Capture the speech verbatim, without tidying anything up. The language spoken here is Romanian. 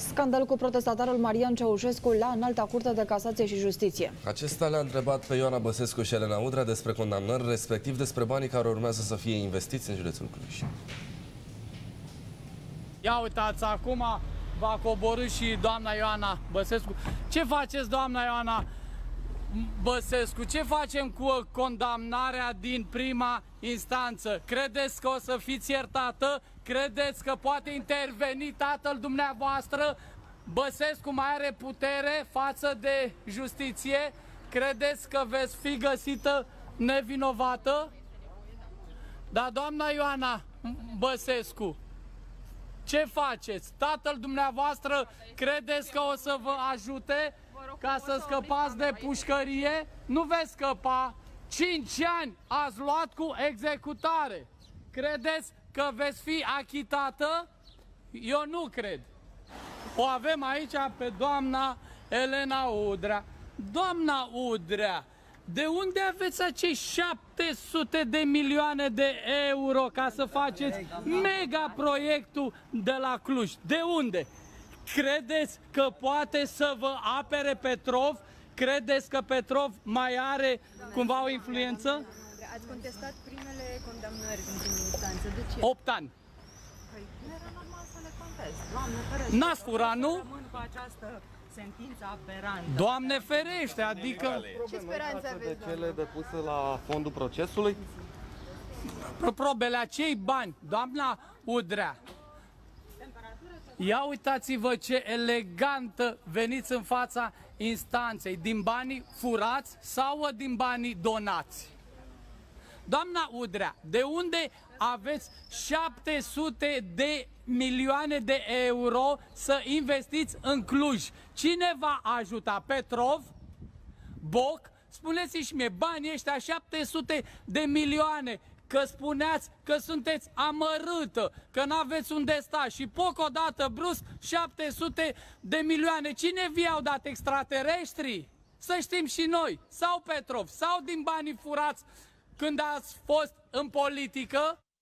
Scandal cu protestatarul Marian Ceaușescu la Înalta Curte de Casație și Justiție. Acesta le-a întrebat pe Ioana Băsescu și Elena Udrea despre condamnări, respectiv despre banii care urmează să fie investiți în județul Cluj. Ia uitați, acum va coborî și doamna Ioana Băsescu. Ce faceți, doamna Ioana Băsescu? Ce facem cu condamnarea din prima instanță? Credeți că o să fiți iertată? Credeți că poate interveni tatăl dumneavoastră? Băsescu mai are putere față de justiție? Credeți că veți fi găsită nevinovată? Dar doamna Ioana Băsescu, ce faceți? Tatăl dumneavoastră credeți că o să vă ajute ca să scăpați de pușcărie? Nu veți scăpa. Cinci ani ați luat cu executare. Credeți că veți fi achitată? Eu nu cred. O avem aici pe doamna Elena Udrea. Doamna Udrea, de unde aveți acei șapte sute de milioane de euro ca să faceți mega proiectul de la Cluj? De unde? Credeți că poate să vă apere Petrov? Credeți că Petrov mai are cumva o influență? Ați contestat primele condamnări din prima instanță. De ce? opt ani. Păi, nu era normal să le contest. Doamne ferește. N-ați furat, nu? Rămân cu această sentință aberantă. Doamne ferește, adică... Ce speranțe aveți, de cele doamnă? depuse la fondul procesului? Probele acei bani, doamna Udrea. Ia uitați-vă ce elegantă veniți în fața instanței, din banii furați sau din banii donați. Doamna Udrea, de unde aveți șapte sute de milioane de euro să investiți în Cluj? Cine va ajuta? Petrov? Boc? Spuneți-mi și mie, banii ăștia, șapte sute de milioane, că spuneați că sunteți amărâtă, că n-aveți unde sta și poc odată brusc șapte sute de milioane. Cine vi-au dat? Extraterestrii? Să știm și noi. Sau Petrov, sau din banii furați când ați fost în politică?